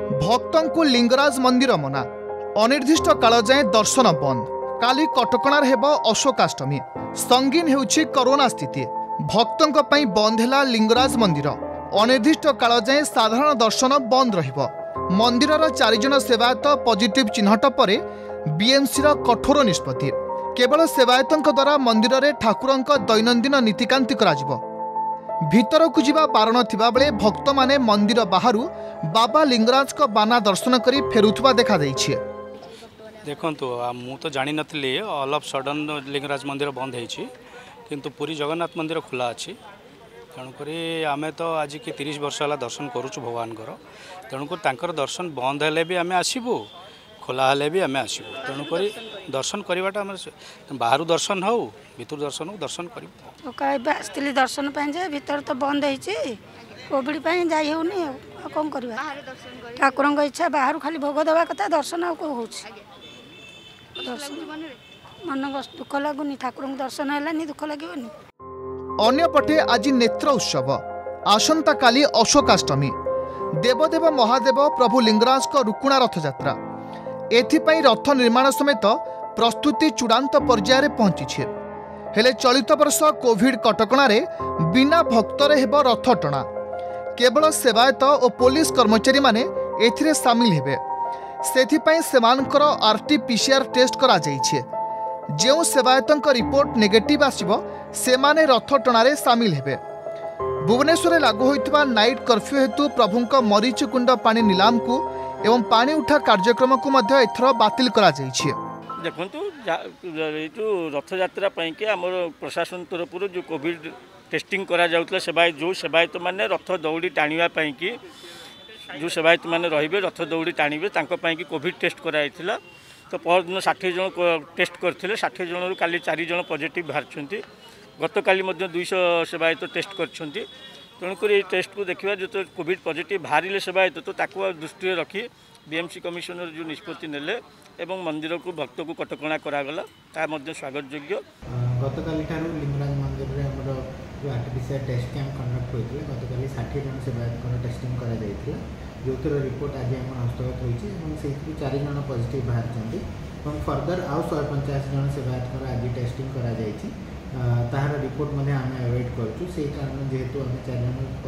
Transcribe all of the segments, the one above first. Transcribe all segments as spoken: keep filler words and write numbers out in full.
भक्तों को लिंगराज मंदिर मना अनिर्दिष्ट काल जाए दर्शन बंद। काली कटकणार हेब अशोकाष्टमी संगीन होउछि कोरोना स्थिति। भक्तों पई बंद है लिंगराज मंदिर अनिर्दिष्ट काल जाए साधारण दर्शन बंद रहिबो। मंदिरर चार जन सेवायत पॉजिटिव चिन्हट पर बीएमसी कठोर निष्पत्ति। केवल सेवायतों द्वारा मंदिर में ठाकुरंक दैनंदिन नीतिकांति कराजिबो। भीतर को जीवा बारण थिबा बेले भक्त माने मंदिर बाहरु बाबा लिंगराज को बाना दर्शन करी फेरुथबा देखा दैछि। देखंतु मु तो जानि नथली ऑल ऑफ सडन लिंगराज मंदिर बंद होइछि किंतु पुरी जगन्नाथ मंदिर खुला अछि। तेणुक आमे तो आज की तीस वर्ष है दर्शन करूँ भगवान तेणुक तांकर दर्शन बंद हेले भी आमे आसीबू खोला हेले भी आमे आसीबू। तेणुक दर्शन करवाटा बाहर दर्शन हो भीतर दर्शन हो दर्शन कर आसती दर्शन भीतर तो बंद होती कोविड जाई होनी कौन कर ठाकुर इच्छा बाहर खाली भोग देवा कथा दर्शन आ हो मन दुख लगुनि ठाकुर दर्शन है दुख लगे। अन्यपटे आज नेत्र उत्सव आसंता काली अशोकाष्टमी देवदेव महादेव प्रभु लिंगराज को रुकुणा रथ यात्रा एथिपाई रथ निर्माण समेत प्रस्तुति चूड़ांत पर्यायर पहुंची। हेले चलित वर्ष कोविड कटकणारे बिना भक्तरे हेब रथ टणा। केवल सेवायत और पुलिस कर्मचारी माने एथिरे सामिल हेबे। सेथिपाई सेमानकर आरटीपीसीआर टेस्ट करा जाइछे। जो सेवायतों रिपोर्ट नेगेटिव आसिबो सेमाने रथ टणारे सामिल हेबे। भुवनेश्वर लागू होइतबा नाइट कर्फ्यू हेतु प्रभुंक मरीचकुंड पानी नीलाम को एवं पानी उठा कार्यक्रम को मध्य एथर बातिल करा जाइछे। देखंतु जो रथ यात्रा पई के हमर प्रशासन तरफ जो कोविड टेस्टिंग करा जाउतला सेवायत जो सेवायत माने रथ दौड़ी टाणीवा पई की जो सेवायत माने रहिबे रथ दौड़ी टाणीबे तांको पई की कोविड टेस्ट कराइथिला। तो पर दिन षाठी जन टेस्ट करथिले षाठी जन काली चार जन पॉजिटिव बाहरछंती। गत काली मध्य दुईश सेवायत टेस्ट करछंती। तेणुक ये टेस्ट को देखा जो तो कोविड पॉजिटिव बाहर सेवायत तो ताकू दृष्टि रखी बीएमसी कमिशनर जो निष्पत्ति नेले एवं मंदिर को भक्त को कटकणा करागला ता मध्य स्वागत योग्य। गत काली ठारू लिंगराज मंदिर रे हमरो जो आरटीपीसीआर टेस्ट कैंप कंडक्ट होइतिले गत काली षाठी जन सेवायत को टेस्टिंग करा जाइतिला जोतर रिपोर्ट आज हम हस्तगत होइछि एवं सेहि चार जन पॉजिटिव बाहर छंती एवं फर्दर आउ एक सौ पचास जन सेवायत को आज टेस्टिंग करा जाइछि। ताहार रिपोर्ट मध्ये आम अवेट करूँ से कारण जेहेतु आम चार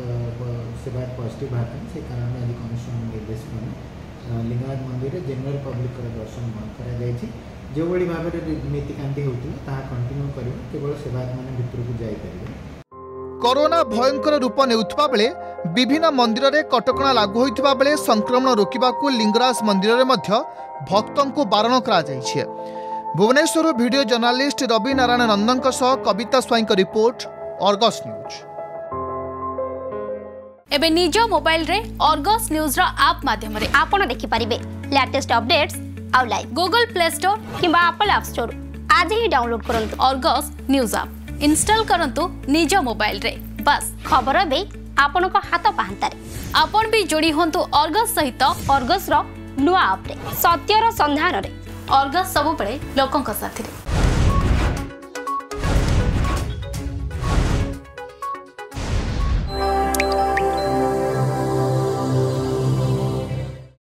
जन सेवायत पॉजिटिव बाहर से कारण आज कमिशनर निर्देश मैंने लिंगराज मंदिर में जनरल पब्लिक दर्शन बंद कर जो भाई भाव में नीतिकांति होता कंटिन्यू कर केवल सेवायत मैंने भितर को जापर। कोरोना भयंकर रूप नेउथबा बेले विभिन्न मंदिर में कटकणा लागू होइतबा बेले संक्रमण रोकिबाकू लिंगराज मंदिर में मध्य भक्तों को बारण करा जाइछे। भुवनेश्वर वीडियो जर्नालिस्ट रवि नारायण नंदन सह कविता स्वाई का रिपोर्ट अर्गस न्यूज। एबे निज मोबाइल रे अर्गस न्यूज रा ऐप माध्यम रे आपण देखि परिबे लेटेस्ट अपडेट्स आउ लाइव गूगल प्ले स्टोर किबा एप्पल ऐप स्टोर आज ही डाउनलोड करंतु अर्गस न्यूज ऐप इंस्टॉल करंतु निज मोबाइल रे। बस खबर बे आपण को हाथ पाहंतारे आपण भी जोड़ी होंतु अर्गस सहित अर्गस रो नुआ ऐप रे सत्यर संधान रे अर्गस सब बळे लोकन का साथी रे।